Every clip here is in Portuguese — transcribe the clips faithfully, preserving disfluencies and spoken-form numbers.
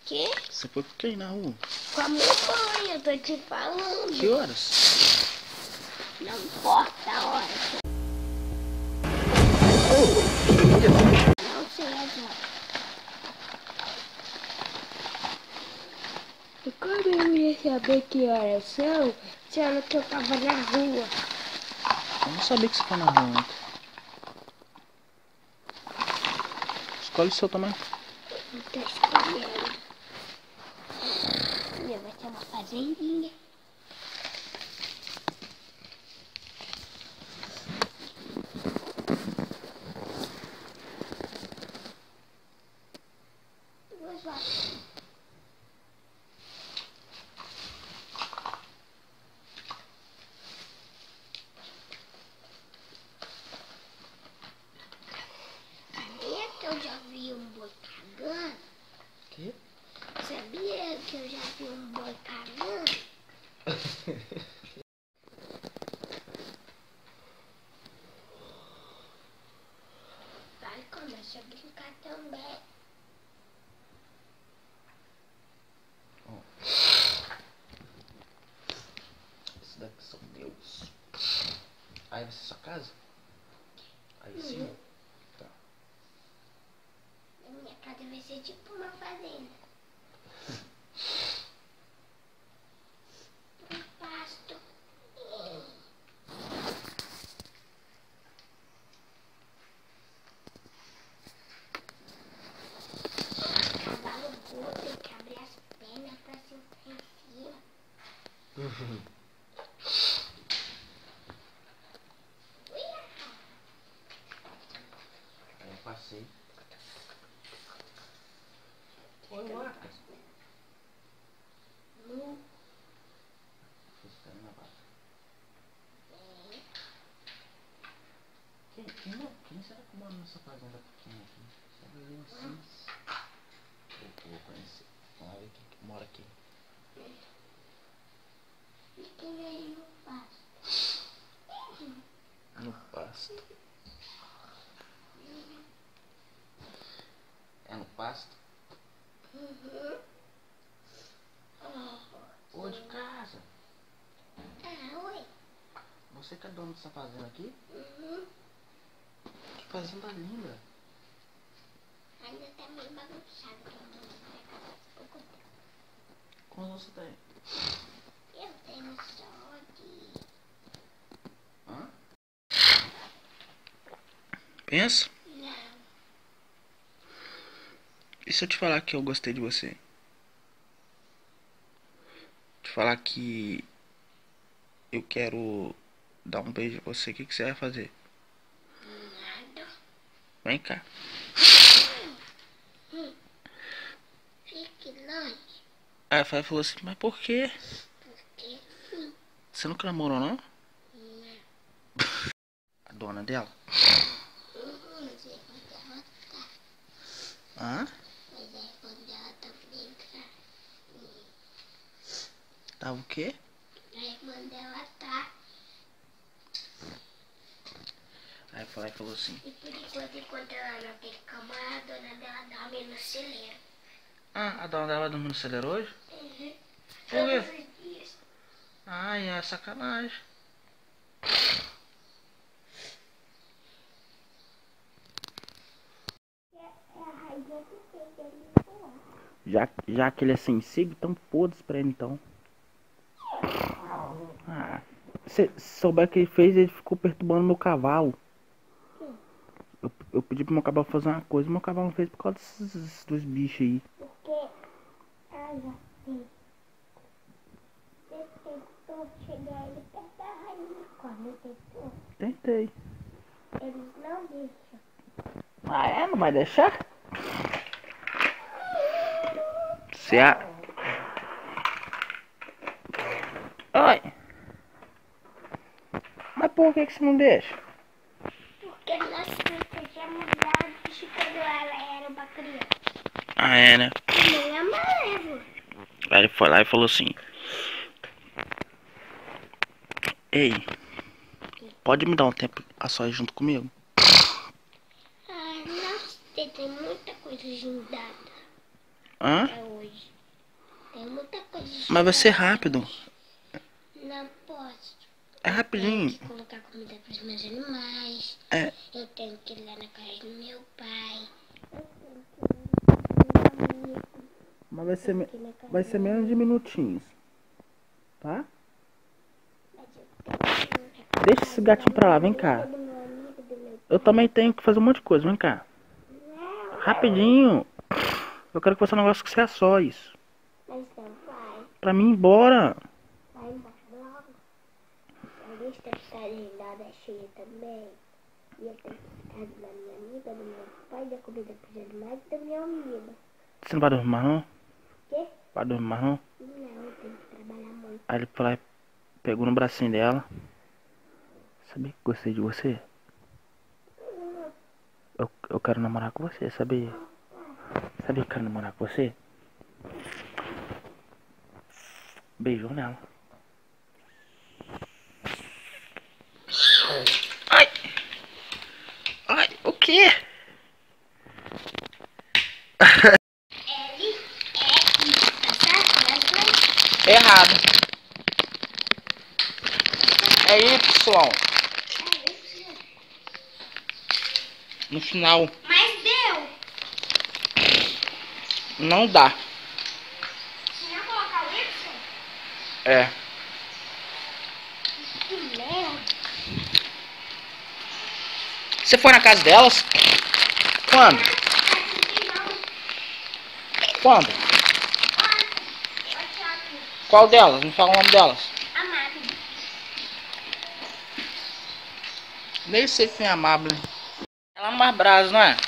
Que? Você foi com quem na rua? Com a mamãe, eu tô te falando. Que horas? Não importa a hora. Não sei agora. E quando eu ia saber que horas são, sendo que eu tava na rua? Eu não sabia que você foi na rua ontem. Escolhe o seu tamanho. Não tô escolhendo. Meu, vai ser uma fazendinha. Duas vacas. Sabia que eu já vi um boi cagando? Que? Sabia que eu já vi um boi cagando? Vai, começa a brincar também. Esse daqui são meus. Aí vai ser sua casa? Aí sim? Uhum. Tá. A minha casa vai ser tipo uma fazenda. Um pasto. Cavalo gordo tem que abrir as pernas pra se enfiar em cima. Aí eu passei. Oi, Marcos. Não. Buscando na vaca. Quem, quem, não, quem será que mora nessa fazenda pequena aqui? Será que eu assim? Eu vou conhecer. Vamos ver quem que mora aqui. E quem aí no pasto? No pasto. É no pasto? Uhum. Ô, de casa. Ah, oi. Você que é dono dessa fazenda aqui? Uhum. Que fazenda linda. Ainda tá meio bagunçado que eu não vou casa há pouco tempo. Quantos você tem? Eu tenho só de... Hã? Pensa? Não. E se eu te falar que eu gostei de você? Te falar que eu quero dar um beijo em você, o que, que você vai fazer? Nada. Vem cá. Hum. Fique longe. Aí a Fai falou assim, mas por quê? Porque sim. Você nunca namorou, não? Não. A dona dela? Uhum. Mas é quando ela tá. Hã? Mas é quando ela tá brincando. Tava o quê? É quando ela tá. Aí a Fai falou assim, E por enquanto, enquanto ela não tem cama, a dona dela dorme no celeiro. ah, a dona dela vai dormir no celeiro hoje? Uhum. Por quê? Todos os dias. Ai, é sacanagem. Já, já que ele é sensível, então foda-se pra ele então. Ah, se souber o que ele fez, ele ficou perturbando meu cavalo. Eu, eu pedi pro meu cavalo fazer uma coisa, meu cavalo não fez por causa desses dois bichos aí. Porque ela tem. Você tentou chegar ele perto da rainha quando tentou. Tentei. Eles não deixam. Ah, é? Não vai deixar? Se a... Oi. Mas por que que você não deixa? Porque nós protegemos ela desde quando ela era uma criança. Ah, é, né? E nem é malévola. Aí ele foi lá e falou assim, ei, pode me dar um tempo a sós junto comigo? Ah, não sei, tem muita coisa agendada Hã? pra hoje. muita coisa de Mas vai ser chocolate. rápido. Não posso. É rapidinho. Eu tenho que colocar comida para os meus animais. É. Eu tenho que ir lá na casa do meu pai. Mas vai ser, me- vai ser menos de minutinhos. Tá? Deixa esse gatinho pra lá, vem cá. Eu também tenho que fazer um monte de coisa, vem cá. Rapidinho. Eu quero que você não goste que você é só isso. Mas não vai. Pra mim ir embora. Vai embora logo. A lista de calendário é cheia também. E eu tenho que ficar da minha amiga, do meu pai, da comida para os animais e da minha amiga. Você não vai dormir mais não? O quê? Vai dormir mais não? Não, eu tenho que trabalhar muito. Aí ele foi lá e pegou no bracinho dela. Sabia que gostei de você? Eu, eu quero namorar com você, sabia? Sabia que eu quero namorar com você? Beijou nela. Ai! Ai, o quê? L, E, I, tá certo? Errado. É Y. É isso. No final. Mas deu. Não dá. Se não colocar o Y, É. que merda. Você foi na casa delas? Quando? Aqui não. Quando? Olha aqui. Qual delas? Me fala o nome delas. Amado. Nem sei quem é amável. É lá no Mar Brás, não é?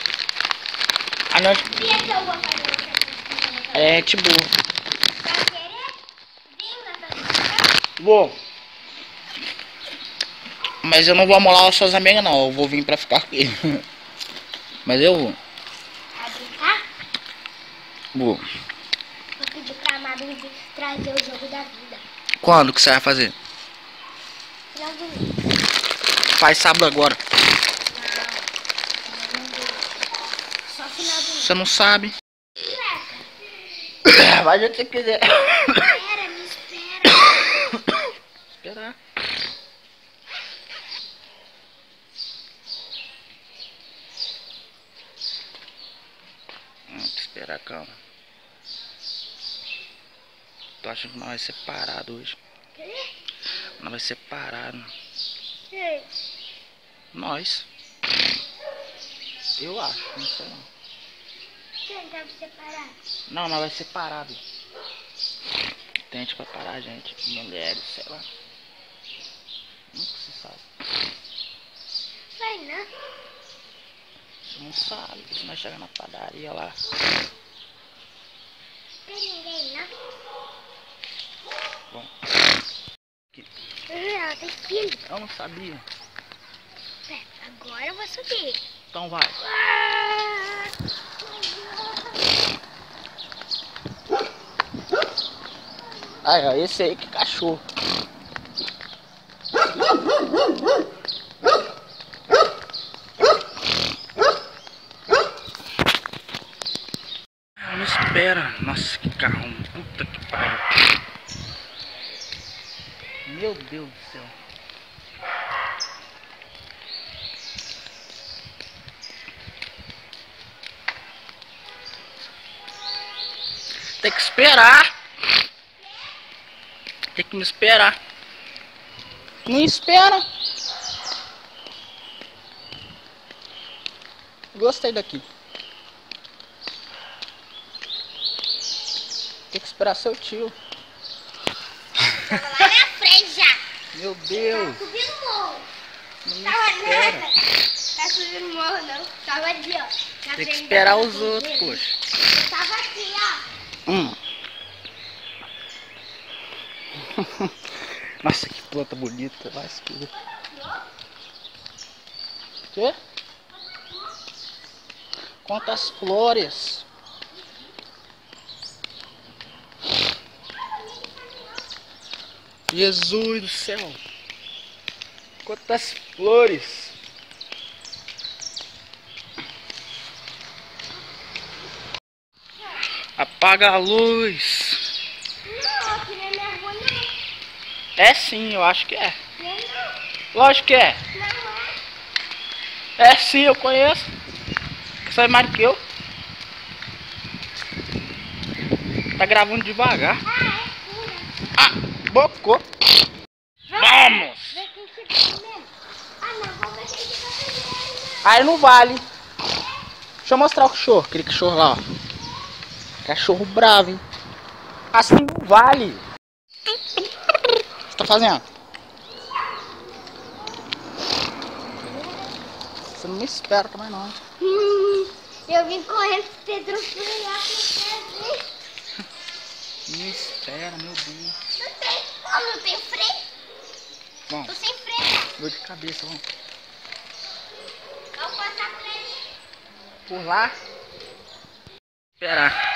A noite E é que eu vou fazer você? é gente boa. Vai querer? Vem na tua casa. Vou. Mas eu não vou amolar as suas amigas não. Eu vou vir pra ficar aqui. Mas eu vou. Vai brincar? Vou. Vou pedir pra Amado me trazer o jogo da vida. Quando que você vai fazer? Final do mês. Faz sábado agora. Não, não deu. Só final do mês. Você não sabe. Moleca, Vai onde você quiser. espera, me espera. Esperar. Hum, esperar, calma. Tô achando que nós vai ser parado hoje. Quê? Nós vai ser parado. Ei, Nós. Eu acho, não sei não. quem tá separado? Não, nós vai ser parado. Tem gente pra parar a gente. Mulheres, sei lá. Nunca se sabe. Vai não. Você não sabe. Se nós chegar na padaria lá. Tem ninguém não. Bom. Ela tem filho. Eu não sabia. Pera, agora eu vou subir. Então vai. Aí, ó, esse aí que cachorro. Não espera. Nossa, que carro. Puta que pariu. Meu Deus do céu. Tem que esperar. Tem que me esperar. Não espera. Gostei daqui. Tem que esperar seu tio. Tava lá na frente já. Meu Deus. Tava subindo o morro. Não me Tava espera. nada. Tá subindo o morro não. Tava ali, ó. Na Tem que frente esperar da os casa outros, dele. poxa. Eu tava aqui, ó. Hum. Nossa, que planta bonita. Vai escura. Quê? Quantas flores. Jesus do céu. Quantas flores. Apaga a luz. É sim, eu acho que é. Não, não. Lógico que é. Não é. É sim, eu conheço. Você sabe mais do que eu. Tá gravando devagar. Ah, é pura. Ah, bocou. Vamos! Vê quem chegou primeiro. Ah, não, vou ver quem chegou primeiro. Aí não vale. Deixa eu mostrar o cachorro. Aquele cachorro lá, ó. Cachorro bravo, hein? Assim não vale. O que você tá fazendo? Você não me espera também não. Hum, eu vim correndo pro Pedro frear com o pé. Me espera, meu Deus. Não tem como, não tem freio. Vamos. Tô sem freio. Dor de cabeça, vamos. Vou passar por ali. Por lá. Esperar.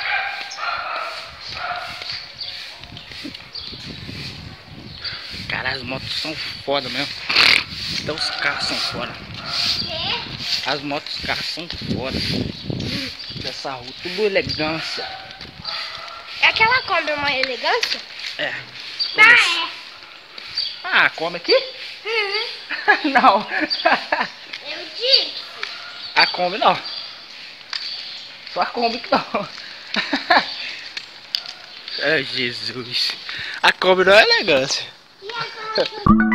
Cara, as motos são foda mesmo. Até os carros são foda. Quê? As motos, os carros são foda. Dessa rua, tudo elegância. É aquela Kombi uma elegância? É. Ah, Ah, come aqui? é. Uhum. Não. Eu disse. A Kombi não. Só a Kombi que não. Ai, Jesus. A Kombi não é elegância. E aquela que eu...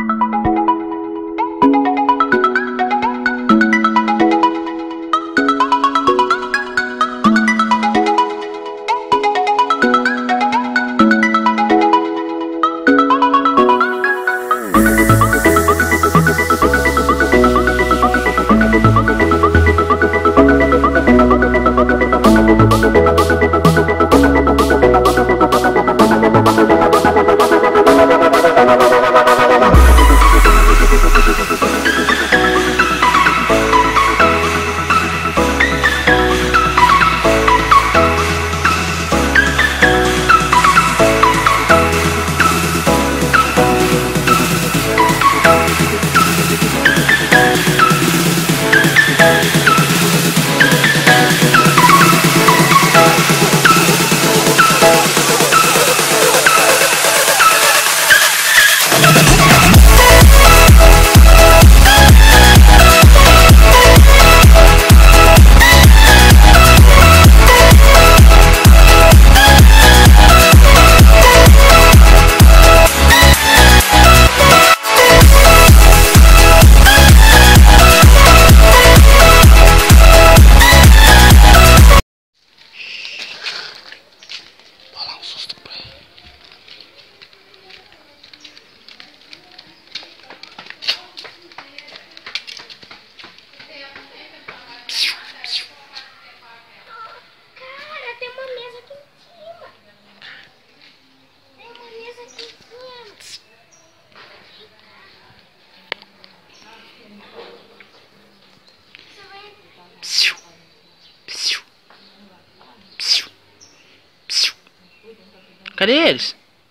Cadê eles?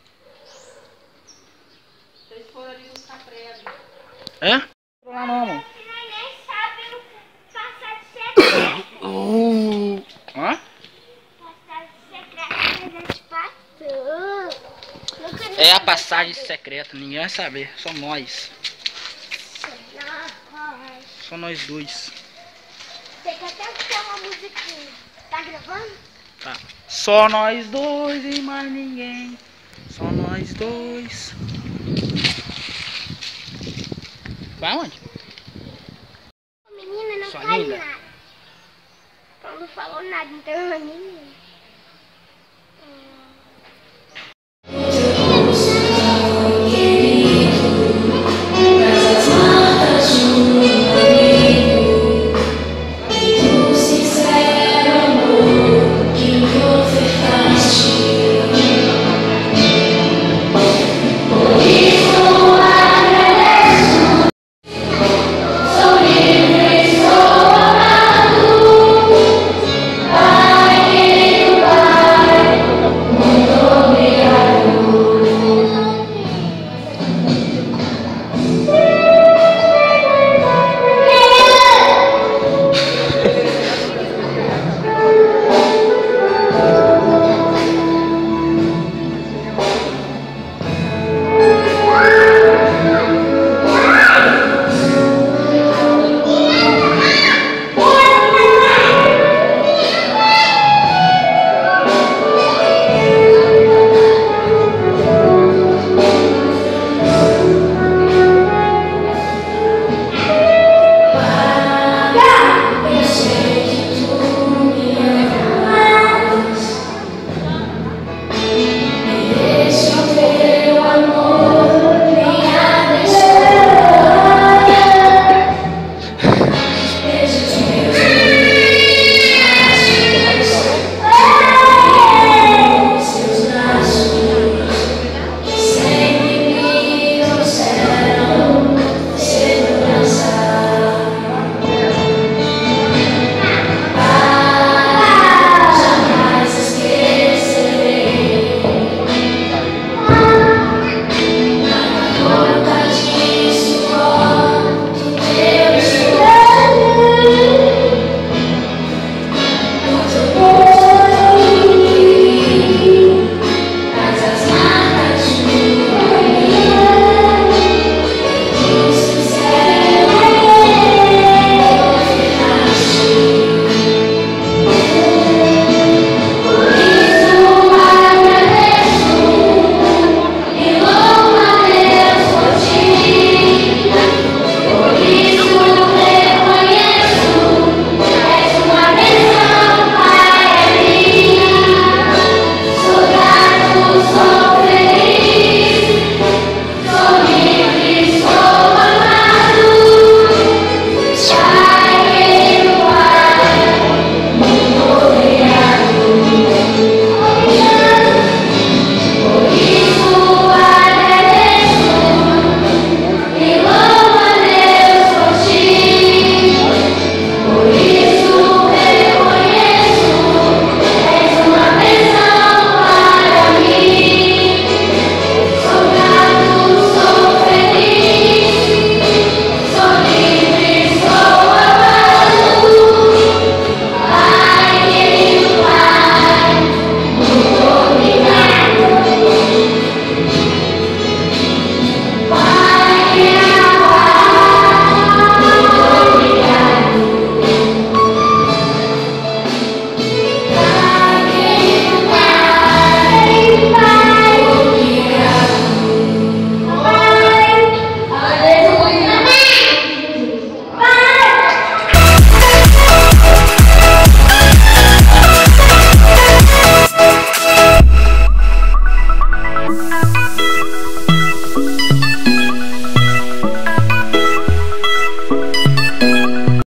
Eles foram ali buscar prédio. É? Lá não, amor. nem sabem passar de secreto. Uh. Hã? Passar de secreto que a gente passou. Nunca nem É a sabia passagem fazer. secreta, ninguém vai saber, só nós. Não, Só nós dois. tem que até ter uma musiquinha. Tá gravando? Tá. Só nós dois e mais ninguém. Só nós dois. Vai onde? Menina não Sua faz linda. nada. Então não falou nada, então é uma menina.